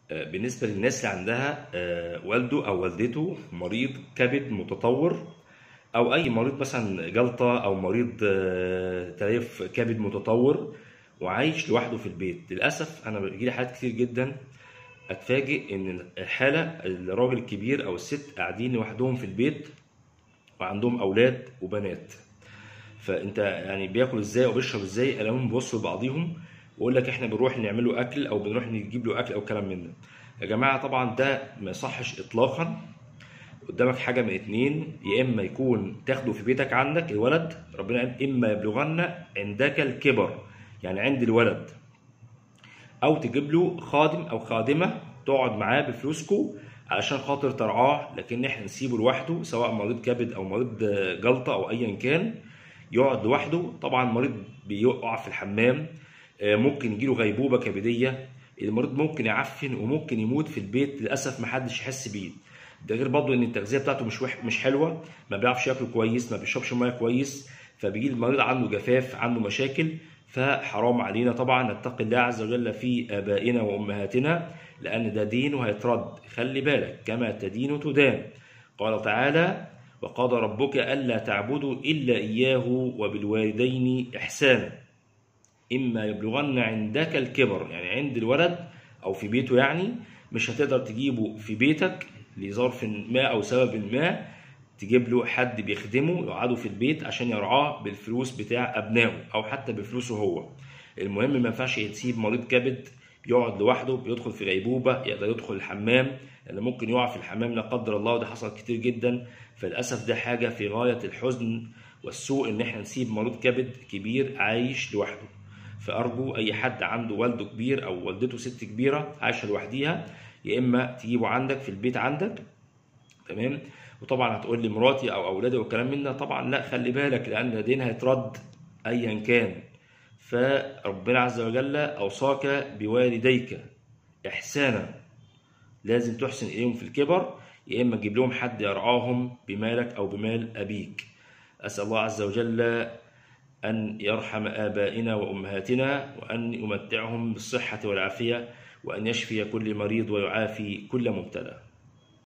بالنسبة للناس اللي عندها والده أو والدته مريض كبد متطور، أو أي مريض مثلا جلطة أو مريض تليف كبد متطور وعايش لوحده في البيت. للأسف أنا بيجيلي حالات كتير جدا أتفاجئ إن الحالة الراجل الكبير أو الست قاعدين لوحدهم في البيت وعندهم أولاد وبنات. فأنت يعني بياكل إزاي أو بيشرب إزاي؟ ألاقيهم بيبصوا لبعضيهم ويقول لك إحنا بنروح نعمل له أكل أو بنروح نجيب له أكل أو كلام من ده. يا جماعة طبعا ده ما يصحش إطلاقا. قدامك حاجة من اتنين، يا إما يكون تاخده في بيتك عندك الولد، ربنا قال إما يبلغن عندك الكبر، يعني عند الولد، أو تجيب له خادم أو خادمة تقعد معاه بفلوسكو علشان خاطر ترعاه. لكن احنا نسيبه لوحده، سواء مريض كبد أو مريض جلطة أو أيا كان، يقعد لوحده. طبعا المريض بيقع في الحمام، ممكن يجيله غيبوبة كبدية، المريض ممكن يعفن وممكن يموت في البيت، للأسف محدش يحس بيه. ده غير برضه ان التغذيه بتاعته مش حلوه، ما بيعرفش ياكل كويس، ما بيشربش ميه كويس، فبيجي المريض عنده جفاف، عنده مشاكل. فحرام علينا طبعا نتقي الله عز وجل في ابائنا وامهاتنا، لان ده دين وهيترد. خلي بالك كما تدين تدان. قال تعالى: وقضى ربك الا تعبدوا الا اياه وبالوالدين احسانا اما يبلغن عندك الكبر، يعني عند الولد او في بيته، يعني مش هتقدر تجيبه في بيتك لظرف ما او سبب ما، تجيب له حد بيخدمه يقعده في البيت عشان يرعاه بالفلوس بتاع ابنائه او حتى بفلوسه هو. المهم ما ينفعش تسيب مريض كبد يقعد لوحده، بيدخل في غيبوبه، يقدر يدخل الحمام، لان ممكن يقع في الحمام لا قدر الله، وده حصل كتير جدا. فللاسف ده حاجه في غايه الحزن والسوء ان احنا نسيب مريض كبد كبير عايش لوحده. فارجو اي حد عنده والده كبير او والدته ست كبيره عايشه لوحديها، يا اما تجيبه عندك في البيت عندك، تمام. وطبعا هتقول لي مراتي او اولادي والكلام من ده، طبعا لا، خلي بالك، لان دين هيترد ايا كان. فربنا عز وجل اوصاك بوالديك احسانا، لازم تحسن اليهم في الكبر، يا اما تجيب لهم حد يرعاهم بمالك او بمال ابيك. اسال الله عز وجل أن يرحم آبائنا وأمهاتنا، وأن يمتعهم بالصحة والعافية، وأن يشفي كل مريض ويعافي كل مبتلى.